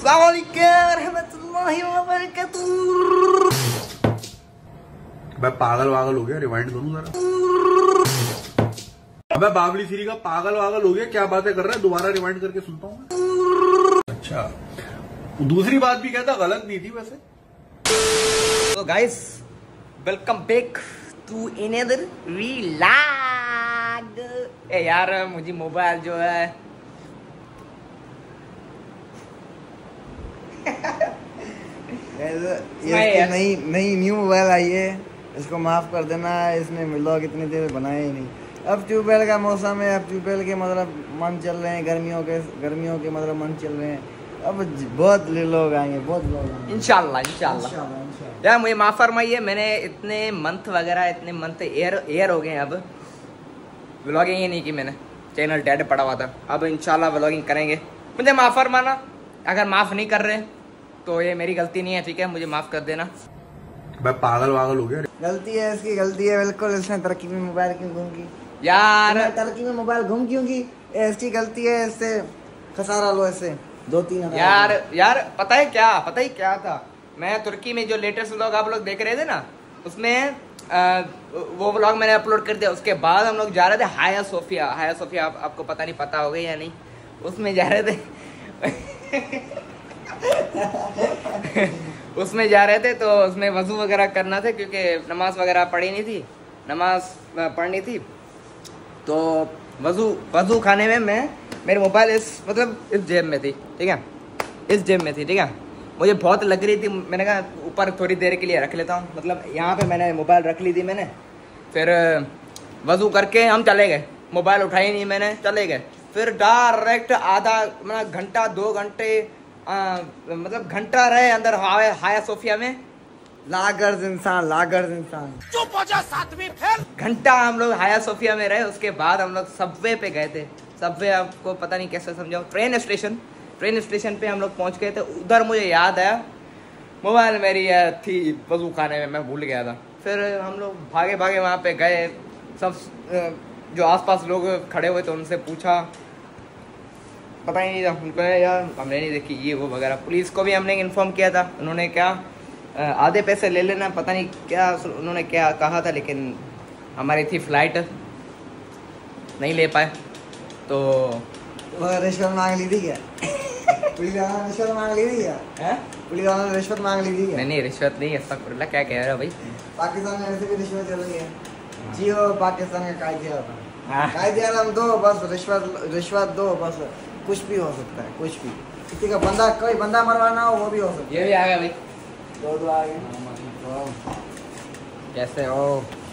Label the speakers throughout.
Speaker 1: मैं पागल वागल हो गया, रिवाइंड करूं जरा। अबे बाबली सीरी का पागल वागल हो गया, क्या बातें कर रहा है, दोबारा रिवाइंड करके सुनता हूँ। अच्छा, दूसरी बात भी कहता गलत नहीं थी वैसे।
Speaker 2: तो guys welcome back to another vlog. ए यार मुझे मोबाइल जो है
Speaker 3: ये नई न्यू मोबाइल आई है, इसको माफ कर देना। इसने व्लॉग इतनी देर बनाया ही नहीं। अब ट्यूबवेल का मौसम है, अब ट्यूबवेल के मतलब मन चल रहे हैं, गर्मियों के मतलब मन चल रहे हैं। अब बहुत लोग आएंगे, बहुत लोग आएंगे
Speaker 2: इंशाल्लाह। यार मुझे माफ फरमाइए, मैंने इतने मंथ एयर हो गए। अब व्लॉगिंग ही नहीं की मैंने, चैनल डेड पड़ा हुआ था। अब इंशाल्लाह व्लॉगिंग करेंगे। मुझे माफ फरमाना, अगर माफ नहीं कर रहे तो ये मेरी गलती नहीं है, ठीक है, मुझे माफ कर देना।
Speaker 1: मैं पागल वागल हो गया,
Speaker 3: गलती है इसकी, गलती है बिल्कुल। इसने तरक्की में मोबाइल क्यों घूम की
Speaker 2: यार,
Speaker 3: तरक्की में मोबाइल घूम क्यों की? इसकी गलती है, इससे खसारा लो, इससे 2-3
Speaker 2: यार पता ही क्या था। मैं तुर्की में जो लेटेस्ट व्लॉग आप लोग देख रहे थे ना, उसमें वो व्लॉग मैंने अपलोड कर दिया। उसके बाद हम लोग जा रहे थे हाया सोफिया। आपको पता नहीं, पता हो गई या नहीं, उसमें जा रहे थे उसमें जा रहे थे। तो उसमें वजू वगैरह करना था, क्योंकि नमाज वगैरह पढ़नी थी। तो वजू खाने में मेरे मोबाइल इस जेब में थी, ठीक है, ठीक है। मुझे बहुत लग रही थी, मैंने कहा ऊपर थोड़ी देर के लिए रख लेता हूँ, मतलब यहाँ पे मैंने मोबाइल रख ली थी मैंने। फिर वजू करके हम चले गए, मोबाइल उठाई नहीं मैंने, चले गए। फिर डायरेक्ट घंटा 2 घंटे मतलब घंटा रहे अंदर हाया सोफिया में।
Speaker 3: लागर्स इंसान
Speaker 2: चुप हो जा, 7वीं फेल। घंटा हम लोग हाया सोफिया में रहे। उसके बाद हम लोग सबवे पे गए थे। सबवे आपको पता नहीं कैसे समझाऊं, ट्रेन स्टेशन पे हम लोग पहुंच गए थे। उधर मुझे याद आया मोबाइल मेरी थी वजू खाने में, मैं भूल गया था। फिर हम लोग भागे वहाँ पे गए। सब जो आसपास लोग खड़े हुए थे उनसे पूछा, पता ही नहीं था उनको, यार हमने नहीं देखी ये वो वगैरह। पुलिस को भी हमने इन्फॉर्म किया था, उन्होंने क्या आधे पैसे ले लेना, पता नहीं क्या उन्होंने क्या कहा था, लेकिन हमारी थी फ्लाइट, नहीं ले पाए। तो
Speaker 3: रिश्वत मांग ली थी क्या? पुलिस वाला ने रिश्वत मांग ली थी क्या? पुलिस वाला ने रिश्वत मांग ली थी क्या?
Speaker 2: नहीं रिश्वत नहीं, अस्तगफुरुल्लाह, क्या कह रहे हो भाई।
Speaker 3: पाकिस्तान में ऐसे भी रिश्वत चल रही है जी। वो पाकिस्तान का कायदे आलम दो, बस रिश्वत दो, बस कुछ भी हो सकता है, कुछ भी। किसी का कोई बंदा मरवाना हो वो भी हो सकता है।
Speaker 2: ये भी आ गया भाई,
Speaker 3: 2 आ गए।
Speaker 2: कैसे हो?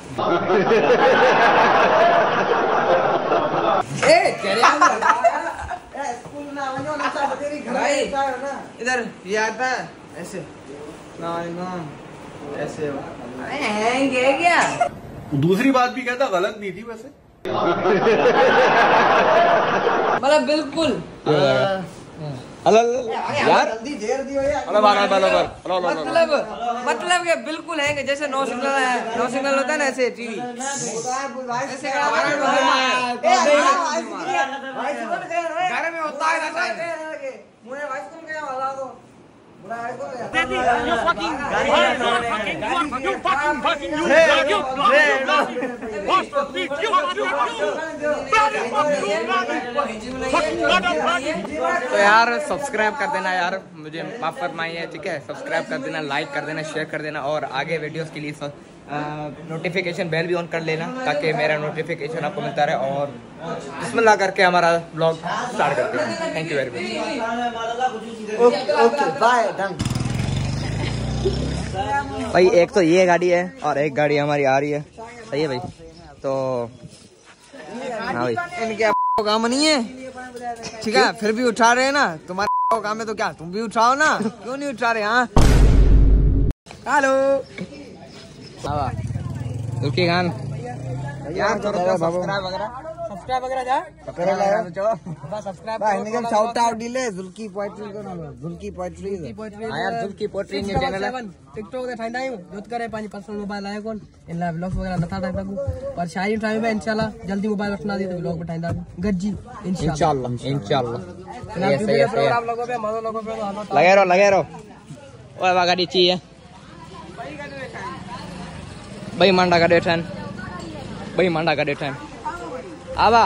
Speaker 2: इधर ये आता है ऐसे, ऐसे हैंग है क्या?
Speaker 1: दूसरी बात भी कहता गलत नहीं थी वैसे।
Speaker 2: मतलब बिल्कुल यार मतलब ये बिल्कुल है कि जैसे नो सिग्नल होता है ना, ऐसे टीवी घर में होता है। तो यार सब्सक्राइब कर देना यार, मुझे माफ फरमाइए, ठीक है। सब्सक्राइब कर देना, लाइक कर देना, शेयर कर देना, और आगे वीडियोस के लिए नोटिफिकेशन बेल भी ऑन कर लेना, ताकि मेरा नोटिफिकेशन आपको मिलता रहे। और बिस्मिल्लाह करके हमारा ब्लॉग स्टार्ट करते हैं। Thank you very much.
Speaker 3: Okay bye, done.
Speaker 2: भाई एक तो ये गाड़ी है और एक गाड़ी हमारी आ रही है, सही है भाई। तो हाँ भाई,
Speaker 3: इनके काम नहीं है, ठीक है, फिर भी उठा रहे हैं ना। तुम्हारे काम है तो क्या तुम भी उठाओ ना, क्यों नहीं उठा रहे? हाँ हेलो रुकिए गान यार, सब्सक्राइब
Speaker 4: सब्सक्राइब वगैरह जा
Speaker 3: पकड़ लाओ
Speaker 4: बस सब्सक्राइब
Speaker 3: भाई निकल शाउट आउट दिले जुल्की पोएट्री को ना जुल्की पोएट्री
Speaker 2: यार जुल्की पोएट्री ने चैनल है
Speaker 4: टिकटॉक ते ठाईंदा आहियूं जोत करे पंहिंजी पर्सनल मोबाइल आहे कोन इन लाइ व्लॉग्स वगैरह नथा ठाहे सघूं पर शायरी ठाहियूं पिया इंशाल्लाह जल्दी मोबाइल वठंदासीं त व्लॉग भी ठाहींदा गॾिजी
Speaker 2: इंशाल्लाह
Speaker 4: प्रोग्राम लॻो पियो मज़ो लॻो पियो
Speaker 2: लगे रहो ओए वा गाड़ी चाहिए भाई मांडा का डेट है भाई मांडा का डेट है आवा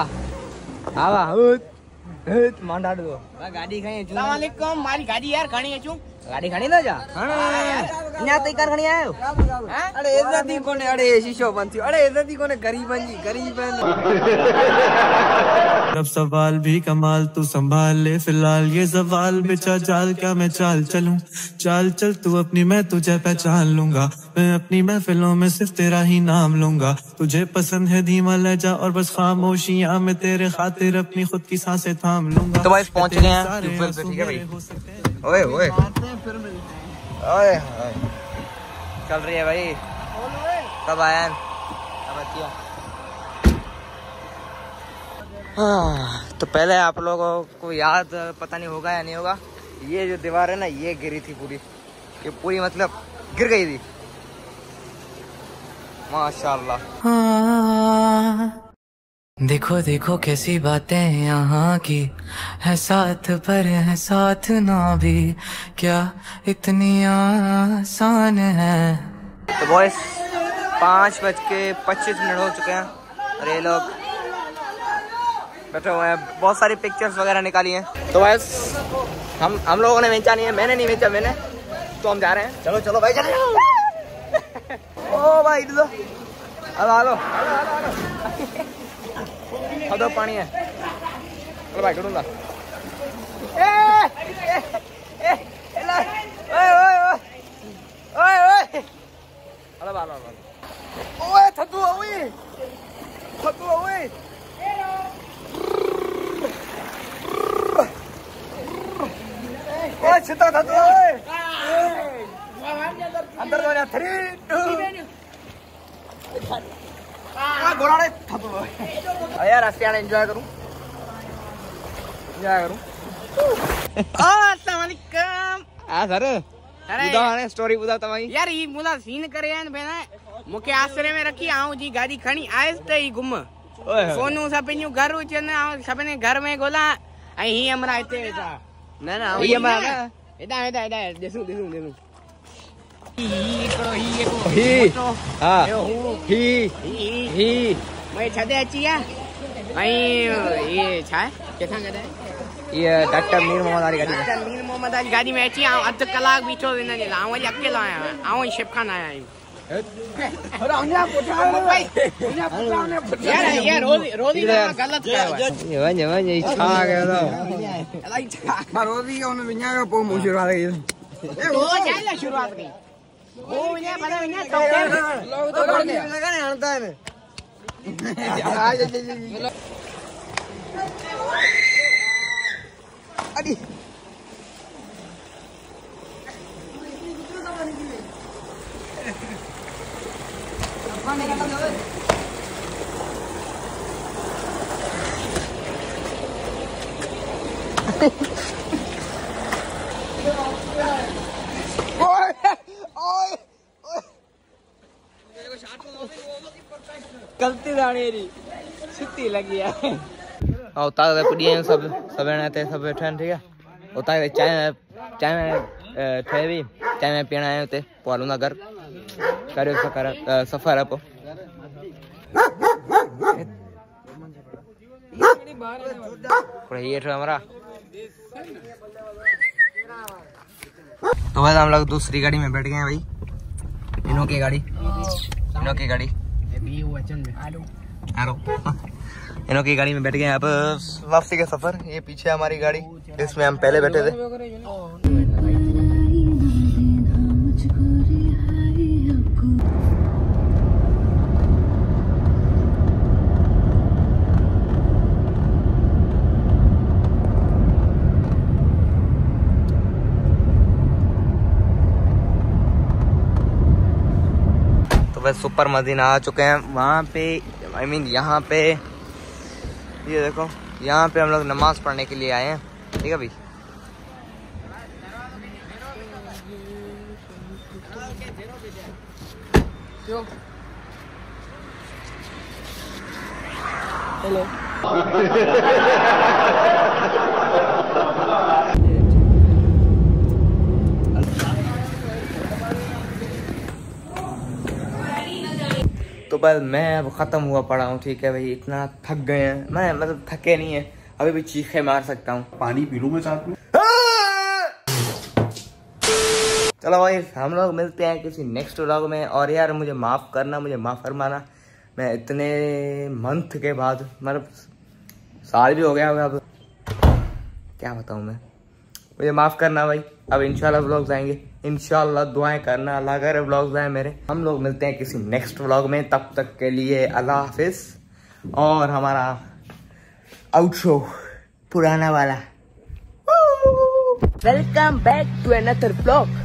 Speaker 2: मांडा दो गाड़ी खणी अचूं अस्सलाम वालेकुम मारी गाड़ी यार खणी अचूं गाड़ी खणी न जा हां इना तई कर खणी आयो
Speaker 3: अरे इज्जत ही कोने अरे शीशो बंद थी अरे इज्जत ही कोने गरीबन जी गरीबन
Speaker 5: अब सवाल भी कमाल तू संभाल ले फिलहाल ये सवाल बेचा चाल क्या मैं चाल चलूं चाल चल तू अपनी मैं तुझे पहचान लूंगा मैं अपनी महफिलों में सिर्फ तेरा ही नाम लूंगा तुझे पसंद है धीमा लहजा और बस खामोशियां मैं तेरे खातिर अपनी खुद की सांसें थाम लूंगा।
Speaker 2: तो भाई पहुंच गए हैं ट्यूबवेल पे ठीक है भाई। ओए ओए ओए चल रही है भाई कब आया तो पहले आप लोगों को याद पता नहीं होगा या नहीं होगा ये जो दीवार है ना ये गिरी थी पूरी ये पूरी मतलब गिर गई थी माशाल्लाह।
Speaker 6: देखो देखो कैसी बातें यहाँ की है साथ पर है साथ ना भी क्या इतनी आसान है।
Speaker 2: तो बॉयस 5:25 हो चुके हैं और ये लोग बैठे हुए हैं बहुत सारी पिक्चर्स वगैरह निकाली हैं। तो बस हम लोगों ने बेचा नहीं है मैंने नहीं बेचा मैंने तो हम जा रहे हैं चलो भाई चलो ओ भाई लो अब आ लो दो पानी है चलो भाई ढूंढूंगा ओए थतू ओए ओए छिता थतू ओए अंदर दो 3 2 घोड़ा ने थतू यार रास्ते आने एंजॉय करूं अस्सलाम वालेकुम सर बुधाने स्टोरी बुधा तमाई
Speaker 7: यार ई मुला सीन करे आन भेना मुके आसरे में रखी आऊं जी गाड़ी खणी आयस त ई गुम सोनू सपिन्यू घर उचन आ सपने घर में गोला आई ही हमरा इते जा ना ही हमरा एदा देसू ही मैं छदे अचिया आई ये छा केथा गदा
Speaker 2: ये डॉक्टर मीर मोहम्मद
Speaker 7: वाली गाड़ी में अची आऊं अध कलाक बीठो इन जे आऊं वरी अकेलो आया आऊं शिप खान आया यार रोजी गलत कयो
Speaker 2: वञ छा कयो
Speaker 3: रोजी का उन विञायो पो मूं शुरुआत कई
Speaker 7: वो चाइला शुरुआत कई वो विञा पता विञा तो
Speaker 3: लगाने हणदा है अड़ी
Speaker 7: गलती दाणेरी सिटी लगी है
Speaker 2: और उता पुॾी आहियूं सब हिते सभु वेठा आहिनि ठीक आहे उता चांहि में ठहे हुई चांहि में पीअण आया हुते पोइ हलूं था घर करियो सफ़र आहे पोइ ये हमारा तो बस हम लोग दूसरी गाड़ी में बैठ गए हैं भाई इनों की गाड़ी इनों की गाड़ी में बैठ गए अब वापसी का सफर। ये पीछे हमारी गाड़ी इसमें हम पहले बैठे थे। तो बस सुपर मदीना आ चुके हैं। वहाँ पे यहाँ पे ये देखो यहाँ पे हम लोग नमाज पढ़ने के लिए आए हैं, ठीक है भाई।
Speaker 4: हेलो
Speaker 2: तो बस मैं अब ख़त्म हुआ पड़ा हूँ, ठीक है भाई। इतना थक गए हैं, मैं मतलब थके नहीं है, अभी भी चीखे मार सकता हूँ।
Speaker 1: पानी पी लूँ मैं साथ में।
Speaker 2: चलो भाई हम लोग मिलते हैं किसी नेक्स्ट व्लॉग में। और यार मुझे माफ़ करना, मुझे माफ़ फरमाना, मैं इतने मंथ के बाद, मतलब साल भी हो गया होगा अब, क्या बताऊँ मैं, मुझे माफ़ करना भाई। अब इंशाल्लाह व्लॉग्स आएंगे, इंशाल्लाह दुआएं करना, अल्लाह करे व्लॉग्स आए मेरे। हम लोग मिलते हैं किसी नेक्स्ट व्लॉग में, तब तक के लिए अल्लाह हाफिज। और हमारा आउटरो पुराना वाला,
Speaker 7: welcome back to another vlog.